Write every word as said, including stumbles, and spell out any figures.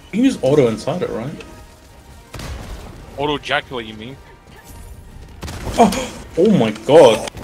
You can use auto inside it, right? Auto ejaculate, you mean? Oh, oh my god.